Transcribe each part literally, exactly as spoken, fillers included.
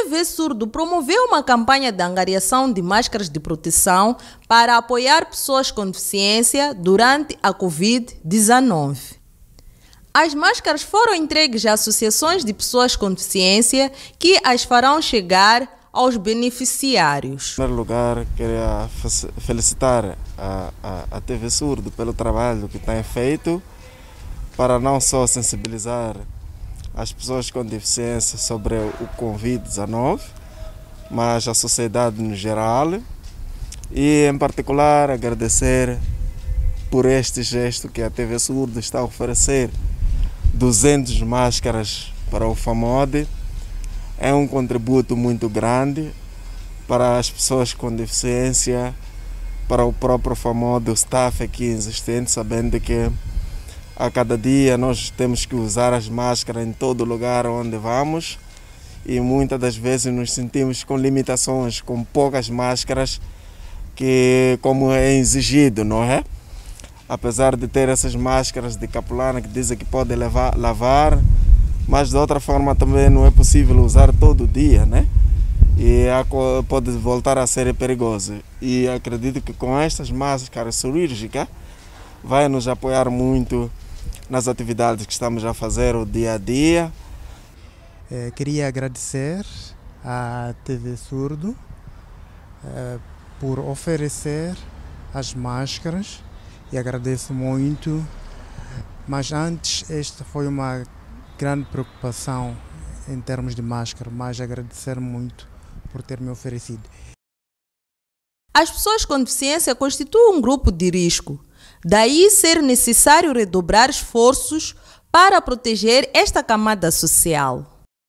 T V Surdo promoveu uma campanha de angariação de máscaras de proteção para apoiar pessoas com deficiência durante a Covid dezenove. As máscaras foram entregues a associações de pessoas com deficiência que as farão chegar aos beneficiários. Em primeiro lugar, queria felicitar a, a, a T V Surdo pelo trabalho que tem feito para não só sensibilizar as pessoas com deficiência sobre o Covid dezenove, mas a sociedade no geral, e em particular agradecer por este gesto que a T V Surdo está a oferecer duzentas máscaras para o FAMOD. É um contributo muito grande para as pessoas com deficiência, para o próprio FAMOD, o staff aqui existente, sabendo que a cada dia nós temos que usar as máscaras em todo lugar onde vamos e muitas das vezes nos sentimos com limitações, com poucas máscaras, que como é exigido, não é? Apesar de ter essas máscaras de capulana que dizem que pode levar, lavar, mas de outra forma também não é possível usar todo dia, né? E pode voltar a ser perigoso. E acredito que com estas máscaras cirúrgicas vai nos apoiar muito nas atividades que estamos a fazer o dia a dia. É, queria agradecer à T V Surdo é, por oferecer as máscaras e agradeço muito, mas antes esta foi uma grande preocupação em termos de máscara, mas agradecer muito por ter me oferecido. As pessoas com deficiência constituem um grupo de risco, daí ser necessário redobrar esforços para proteger esta camada social.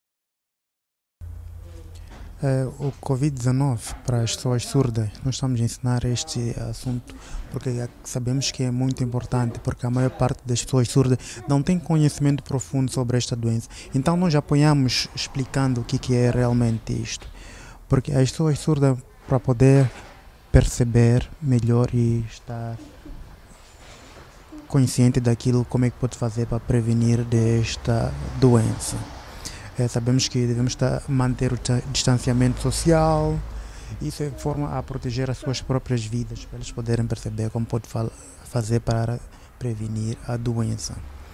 É, o Covid dezenove para as pessoas surdas, nós estamos a ensinar este assunto porque sabemos que é muito importante, porque a maior parte das pessoas surdas não tem conhecimento profundo sobre esta doença. Então nós apoiamos explicando o que, que é realmente isto, porque as pessoas surdas, para poder perceber melhor e estar consciente daquilo, como é que pode fazer para prevenir desta doença. É, sabemos que devemos estar, manter o distanciamento social, isso é forma a proteger as suas próprias vidas, para eles poderem perceber como pode fazer para prevenir a doença.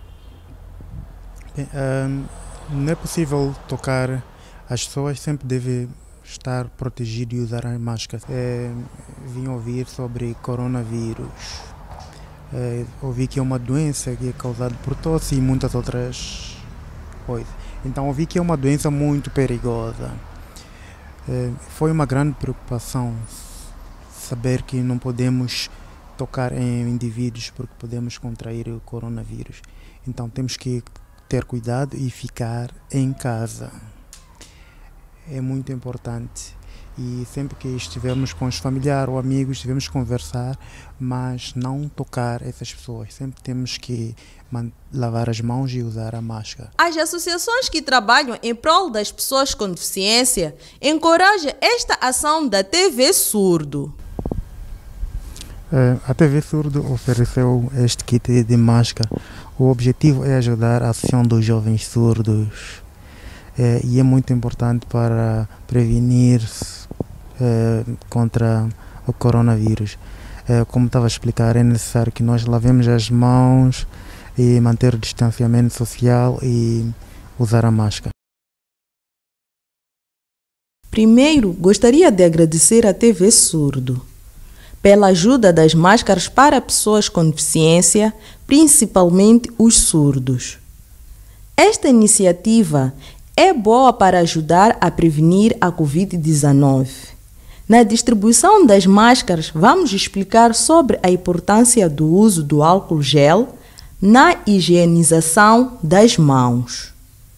Bem, um, não é possível tocar, as pessoas sempre devem estar protegidas e usar as máscaras. É, vim ouvir sobre coronavírus, é, ouvi que é uma doença que é causada por tosse e muitas outras coisas. Então ouvi que é uma doença muito perigosa. É, foi uma grande preocupação saber que não podemos tocar em indivíduos porque podemos contrair o coronavírus. Então temos que ter cuidado e ficar em casa. É muito importante. E sempre que estivermos com os familiares ou amigos, devemos conversar, mas não tocar essas pessoas. Sempre temos que lavar as mãos e usar a máscara. As associações que trabalham em prol das pessoas com deficiência encorajam esta ação da T V Surdo. A T V Surdo ofereceu este kit de máscara. O objetivo é ajudar a Associação dos Jovens Surdos. É, e é muito importante para prevenir é, contra o coronavírus. É, como estava a explicar, é necessário que nós lavemos as mãos e manter o distanciamento social e usar a máscara. Primeiro, gostaria de agradecer à T V Surdo pela ajuda das máscaras para pessoas com deficiência, principalmente os surdos. Esta iniciativa é boa para ajudar a prevenir a Covid dezenove. Na distribuição das máscaras, vamos explicar sobre a importância do uso do álcool gel na higienização das mãos.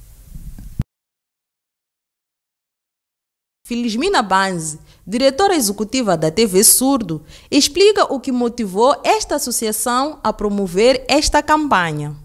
Filismina Banzi, diretora executiva da T V Surdo, explica o que motivou esta associação a promover esta campanha.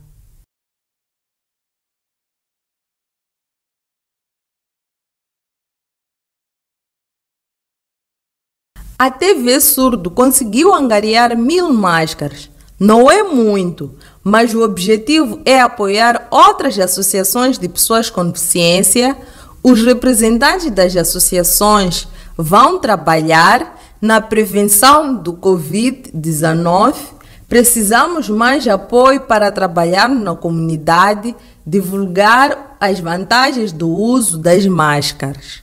A T V Surdo conseguiu angariar mil máscaras. Não é muito, mas o objetivo é apoiar outras associações de pessoas com deficiência Os representantes das associações vão trabalhar na prevenção do covid dezenove. Precisamos mais apoio para trabalhar na comunidade, divulgar as vantagens do uso das máscaras.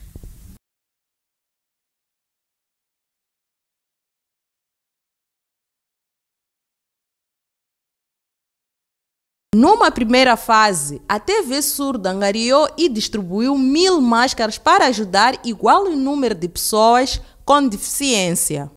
Numa primeira fase, a T V Surdo angariou e distribuiu mil máscaras para ajudar igual número de pessoas com deficiência.